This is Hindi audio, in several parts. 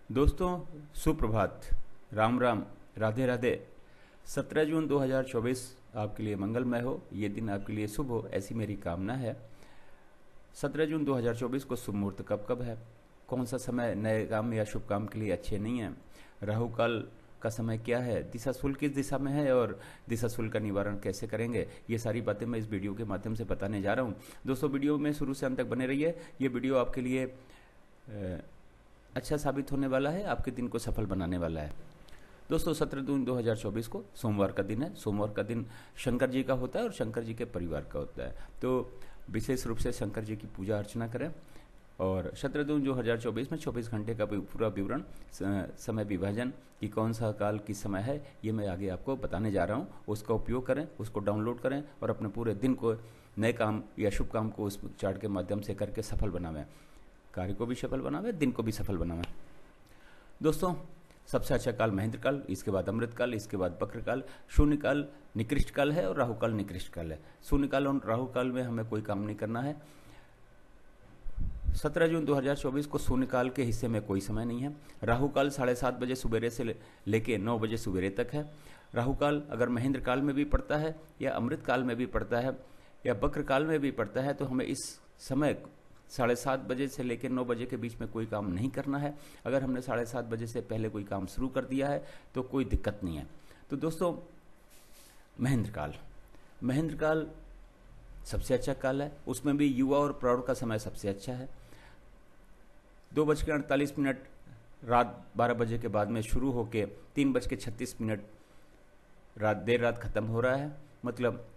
दोस्तों, सुप्रभात, राम राम, राधे राधे। 17 जून 2024 आपके लिए मंगलमय हो, ये दिन आपके लिए शुभ हो, ऐसी मेरी कामना है। 17 जून 2024 को शुभ मुहूर्त कब कब है, कौन सा समय नए काम या शुभ काम के लिए अच्छे नहीं है, राहु काल का समय क्या है, दिशा शूल किस दिशा में है और दिशा शूल का निवारण कैसे करेंगे, ये सारी बातें मैं इस वीडियो के माध्यम से बताने जा रहा हूँ। दोस्तों, वीडियो में शुरू से अंत तक बने रहिए। ये वीडियो आपके लिए अच्छा साबित होने वाला है, आपके दिन को सफल बनाने वाला है। दोस्तों, 17 जून 2024 को सोमवार का दिन है। सोमवार का दिन शंकर जी का होता है और शंकर जी के परिवार का होता है, तो विशेष रूप से शंकर जी की पूजा अर्चना करें। और 17 जून 2024 में 24 घंटे का पूरा विवरण, समय विभाजन कि कौन सा काल किस समय है, ये मैं आगे आपको बताने जा रहा हूँ। उसका उपयोग करें, उसको डाउनलोड करें और अपने पूरे दिन को, नए काम या शुभ काम को उस चार्ट के माध्यम से करके सफल बनावें। कार्य को भी सफल बनावे, दिन को भी सफल बनावे। दोस्तों, सबसे अच्छा काल महेंद्र काल, इसके बाद अमृत काल, इसके बाद बक्र काल, शून्य काल निकृष्ट काल है और राहु काल निकृष्ट काल है। शून्य काल और राहु काल में हमें कोई काम नहीं करना है। 17 जून 2024 को शून्य काल के हिस्से में कोई समय नहीं है। राहु काल 7:30 बजे सुबेरे से लेके 9 बजे सुबेरे तक है। राहु काल अगर महेंद्र काल में भी पड़ता है या अमृत काल में भी पड़ता है या बक्र काल में भी पड़ता है, तो हमें इस समय 7:30 बजे से लेकर 9 बजे के बीच में कोई काम नहीं करना है। अगर हमने 7:30 बजे से पहले कोई काम शुरू कर दिया है तो कोई दिक्कत नहीं है। तो दोस्तों, महेंद्र काल सबसे अच्छा काल है। उसमें भी युवा और प्रौढ़ का समय सबसे अच्छा है। 2:48 रात 12 बजे के बाद में शुरू होके 3:36 देर रात खत्म हो रहा है। मतलब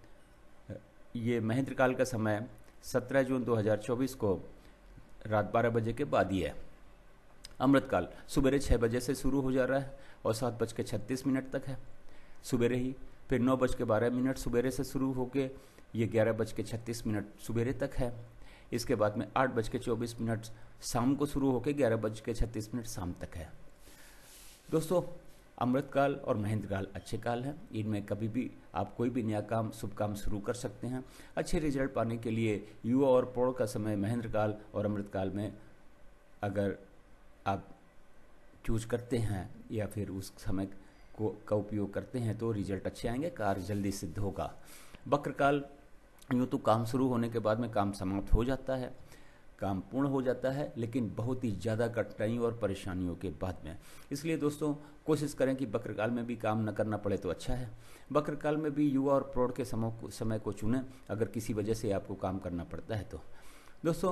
ये महेंद्र काल का समय 17 जून 2024 को रात 12 बजे के बाद ही है। अमृत काल सुबह 6 बजे से शुरू हो जा रहा है और 7:36 तक है सुबेरे ही। फिर 9:12 सुबेरे से शुरू होके ये 11:36 सुबेरे तक है। इसके बाद में 8:24 शाम को शुरू होके 11:36 शाम तक है। दोस्तों, अमृत काल और महेंद्र काल अच्छे काल हैं। इनमें कभी भी आप कोई भी नया काम, शुभ काम शुरू कर सकते हैं। अच्छे रिजल्ट पाने के लिए युवा और प्रौढ़ का समय महेंद्र काल और अमृत काल में अगर आप चूज करते हैं या फिर उस समय का उपयोग करते हैं तो रिजल्ट अच्छे आएंगे, कार्य जल्दी सिद्ध होगा। बक्र काल यूँ तो काम शुरू होने के बाद में काम समाप्त हो जाता है, काम पूर्ण हो जाता है, लेकिन बहुत ही ज़्यादा कठिनाइयों और परेशानियों के बाद में। इसलिए दोस्तों, कोशिश करें कि बक्र काल में भी काम न करना पड़े तो अच्छा है। बक्र काल में भी युवा और प्रौढ़ के समय को चुनें अगर किसी वजह से आपको काम करना पड़ता है तो। दोस्तों,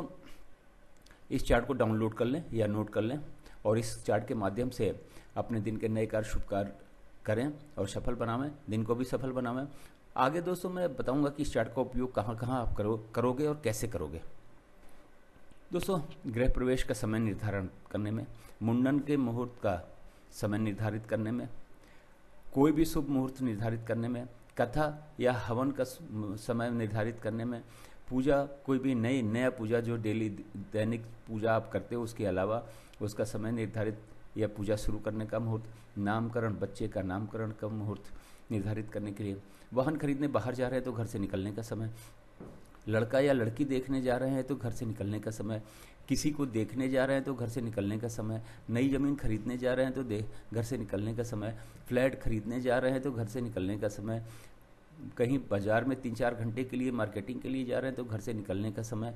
इस चार्ट को डाउनलोड कर लें या नोट कर लें और इस चार्ट के माध्यम से अपने दिन के नए कार्य, शुभ कार्य करें और सफल बनावें, दिन को भी सफल बनावें। आगे दोस्तों मैं बताऊँगा कि इस चार्ट का उपयोग कहाँ कहाँ आप करोगे और कैसे करोगे। दोस्तों, गृह प्रवेश का समय निर्धारण करने में, मुंडन के मुहूर्त का समय निर्धारित करने में, कोई भी शुभ मुहूर्त निर्धारित करने में, कथा या हवन का समय निर्धारित करने में, पूजा, कोई भी नया पूजा जो दैनिक पूजा आप करते हो उसके अलावा उसका समय निर्धारित या पूजा शुरू करने का मुहूर्त, नामकरण, बच्चे का नामकरण का मुहूर्त निर्धारित करने के लिए, वाहन खरीदने बाहर जा रहे हैं तो घर से निकलने का समय, लड़का या लड़की देखने जा रहे हैं तो घर से निकलने का समय, किसी को देखने जा रहे हैं तो घर से निकलने का समय, नई ज़मीन खरीदने जा रहे हैं तो घर से निकलने का समय, फ्लैट खरीदने जा रहे हैं तो घर से निकलने का समय, कहीं बाजार में 3-4 घंटे के लिए मार्केटिंग के लिए जा रहे हैं तो घर से निकलने का समय,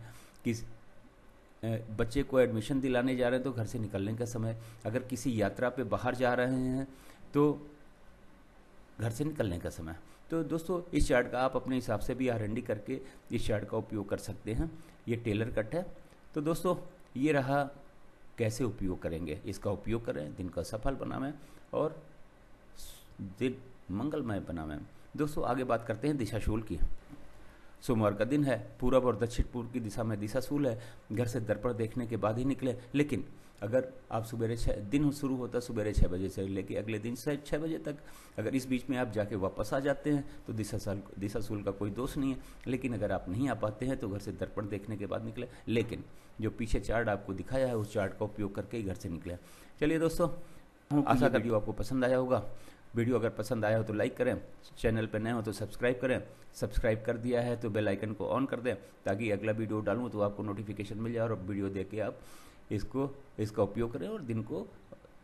बच्चे को एडमिशन दिलाने जा रहे हैं तो घर से निकलने का समय, अगर किसी यात्रा पे बाहर जा रहे हैं तो घर से निकलने का समय। तो दोस्तों, इस चार्ट का आप अपने हिसाब से भी R&D करके इस चार्ट का उपयोग कर सकते हैं। ये टेलर कट है। तो दोस्तों, ये रहा कैसे उपयोग करेंगे। इसका उपयोग करें, दिन का सफल बनावें और दिन मंगलमय बनावें। दोस्तों, आगे बात करते हैं दिशाशूल की। सोमवार का दिन है, पूरब और दक्षिण पूर्व की दिशा में दिशाशूल है। घर से दर्पण देखने के बाद ही निकले, लेकिन अगर आप दिन शुरू होता है सुबह 6 बजे से लेके अगले दिन से 6 बजे तक, अगर इस बीच में आप जाके वापस आ जाते हैं तो दिशाशूल का कोई दोष नहीं है। लेकिन अगर आप नहीं आ पाते हैं तो घर से दर्पण देखने के बाद निकले, लेकिन जो पीछे चार्ट आपको दिखाया है उस चार्ट का उपयोग करके ही घर से निकले। चलिए दोस्तों, आशा वीडियो आपको पसंद आया होगा। वीडियो अगर पसंद आया हो तो लाइक करें, चैनल पर नए हो तो सब्सक्राइब करें, सब्सक्राइब कर दिया है तो बेल आइकन को ऑन कर दें ताकि अगला वीडियो डालूं तो आपको नोटिफिकेशन मिल जाए और वीडियो देख के आप इसका उपयोग करें और दिन को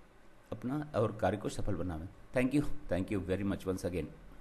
अपना और कार्य को सफल बनावें। Thank you very much once again.